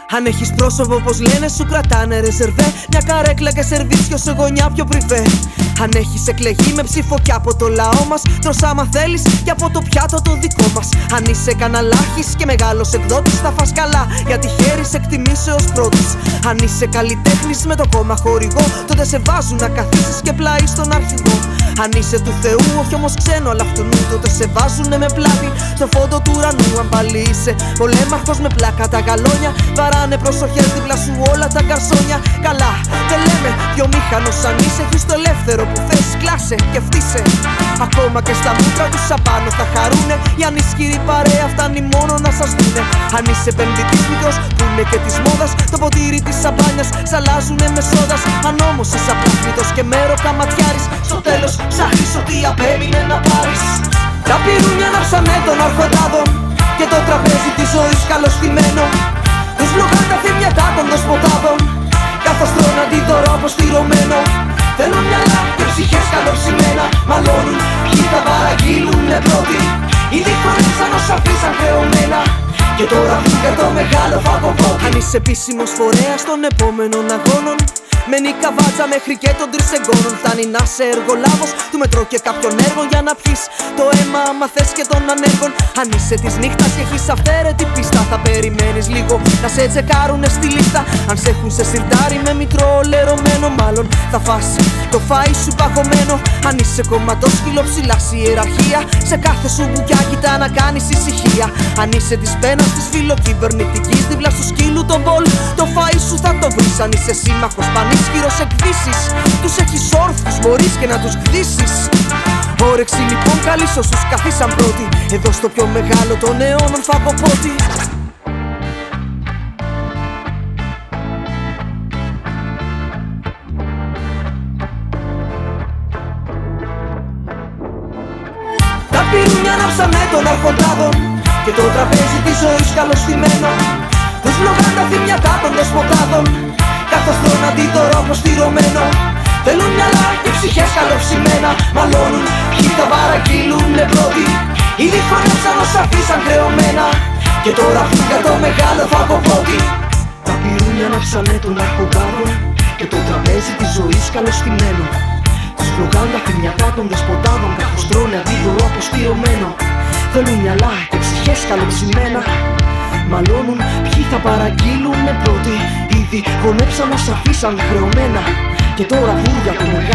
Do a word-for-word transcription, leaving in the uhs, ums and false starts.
Αν έχεις πρόσωπο πως λένε σου κρατάνε ρεζερβέ, μια καρέκλα και σερβίσιο σε γωνιά πιο πριβέ. Αν έχεις εκλεγεί με ψήφο κι από το λαό μας, τρως άμα θέλεις κι από το πιάτο το δικό μας. Αν είσαι καναλάχης και μεγάλος εκδότης, θα φας καλά γιατί χαίρεις εκτιμήσεως πρώτης. Αν είσαι καλλιτέχνης με το κόμμα χορηγό, τότε σε βάζουν να καθίσεις και πλάι στον αρχηγό. Αν είσαι του Θεού, όχι όμως ξένο αλλά αυτού νου, τότε σε βάζουνε με πλάτη στο φόντο του ουρανού. Αν πάλι είσαι πολέμαρχος με πλάκα τα γαλόνια, βαράνε προσοχές δίπλα σου όλα τα γκαρσόνια. Καλά, δεν λέμε βιομήχανος αν είσαι, έχεις το ελεύθερο που θες, κλάσε και φτύσε. Ακόμα και στα μούτρα τους απάνω θα χαρούνε, η ανισχυρή παρέα φτάνει μόνο να σας δούνε. Αν είσαι επενδυτής μικρός που είναι και της μόδας, το ποτήρι της σαμπάνιας σ' αλλάζουνε με σόδας. Αν όμως είσαι απρόφητος και μέρο καματιάρης, στο τέλος ψάχνεις ό,τι απέμεινε να πάρεις. Τα πυρούνια ανάψανε των αρχοντάδων και το τραπέζι της ζωής καλωστημένο. Τους βλογάν τα θύμιατα των δοσποτάδων, καθώς τρώνε αντίδωρο αποστηρωμένο. Θέλουν μυαλά και ψυχές καλοψημένα, μαλώνουν ποιοι θα παραγγείλουνε πρώτοι. Ήδη χωρίσαν όσα αφήσαν χρεωμένα και τώρα βγήκε το μεγάλο φαγοπότη. Αν είσαι επίσημος φορέας των επόμενων αγώνων, μένει καβάτσα μέχρι και των τρισεγγώνων. Φτάνει να σε εργολάβος του μετρό και κάποιον έργο για να πιεις το αίμα άμα θες και των ανέργων. Αν είσαι της νύχτας και έχεις αυθαίρετη πίστα, θα περιμένεις λίγο να σε τσεκάρουνε στη λίστα. Αν σε έχουν σε σιρτάρι με μητρό λερωμένο, μάλλον θα φας το φάι σου παγωμένο. Αν είσαι κομματόσκυλο ψηλά στη ιεραρχία, σε κάθε σου μπουκιά κοιτά να κάνεις ησυχία. Αν είσαι της πένας της φιλοκυβερνητικής, δίπλα στο σκύλου τον μπολ, το φάι σου θα το βρεις. Αν είσαι σύμμαχος πανίσχυρος εκδύσεις, τους έχεις όρθους, μπορείς και να τους γδύσεις. Όρεξη λοιπόν καλή σ' όσους καθίσαν πρώτοι, εδώ στο πιο μεγάλο των αιώνων φαγοπότη. Τα πυρούνια ανάψανε των αρχοντάδων και το τραπέζι της ζωής καλωστημένο. Τους βλογάν τα θύμιατα των δοσποτάδων, καθώς τρώνε αντίδωρο αποστηρωμένο. Θέλουν μυαλά και ψυχές καλοψημένα, μαλώνουν ποιοι θα παραγγείλουνε πρώτοι. Ήδη χωνέψαν όσα αφήσαν χρεωμένα και τώρα βγήκα το μεγάλο φαγοπότη. Τα πυρούνια ανάψανε των αρχοντάδων και το τραπέζι της ζωής καλωστημένο. Τους βλογάν τα θύμιατα των δεσποτάδων, καθώς τρώνε αντίδωρο αποστηρωμένο. Θέλουν μυαλά και ψυχές καλοψημένα, μαλώνουν ποιοι θα παραγγείλουνε πρώτοι. Ήδη γονέψαν όσα αφήσαν χρεωμένα και τώρα βούρια το μεγάλο